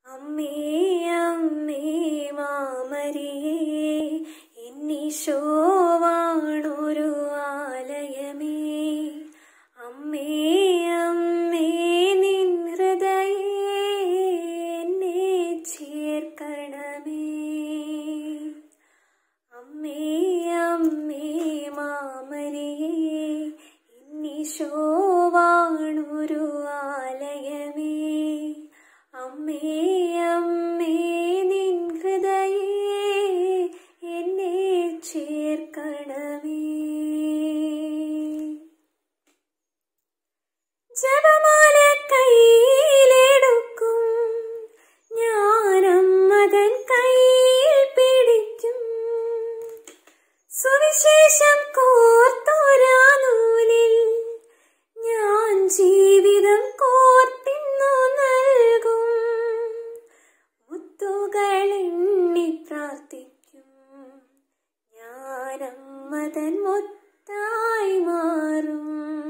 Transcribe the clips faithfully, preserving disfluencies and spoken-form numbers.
അമ്മേ അമ്മേ മാമരിയേ എന്നീശോവാണൊരു ആലയമേ. അമ്മേ അമ്മേ നിൻ ഹൃദയേ എന്നെ ചേർക്കണമേ. അമ്മേ അമ്മേ മാമരിയേ എന്നീശോവാണൊരു ആലയമേ. അമ്മേ അമ്മേ നിൻ ഹൃദയേ എന്നെ ചേർക്കണമേ. ജപമാല കയ്യിലെടുക്കും ഞാനമ്മതൻ കയ്യിൽ പിടിക്കും. സുവിശേഷം കോർത്തൊരാ നൂലിൽ ഞാൻ ജീവിതം കോർത്തിന്നു നൽകും. മുത്തുകളെണ്ണി പ്രാർത്ഥിക്കും ഞാനമ്മതൻ മൊത്തായി മാറും.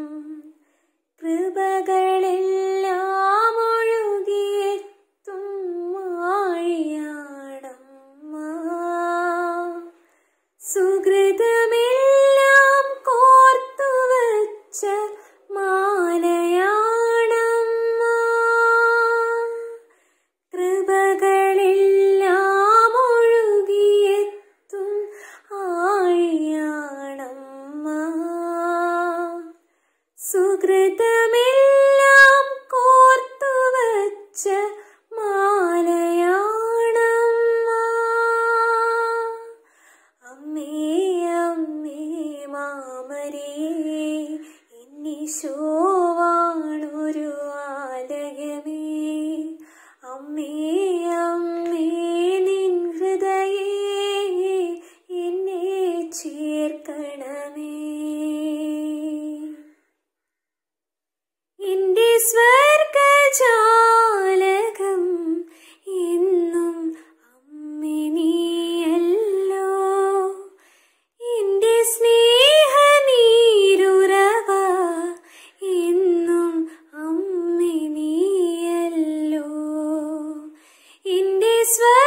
കൃപകളെല്ലാം ഒഴുകിയെത്തും മാഴിയാണമ്മ. സുകൃതമെല്ലാം കോർത്തുവച്ച മാലയാണമ്മ. കൃപകളെല്ലാം ഒഴുകിയെത്തും ആഴിയാണമ്മ. സുകൃതമെല്ലാം കോർത്തുവച്ച മാലയാണമ്മ. അമ്മേ അമ്മേ മാമരിയേ എന്നീശോവാണൊരു ആലയമേ. അമ്മേ അമ്മേ നിൻ ഹൃദയേ എന്നെ ചേർക്കണമേ. എന്റെ സ്വർഗജാലകം എന്നും അമ്മേ നീയല്ലോ. എന്റെ സ്നേഹനീരുറവ എന്നും അമ്മേ നീയല്ലോ. എന്റെ സ്വ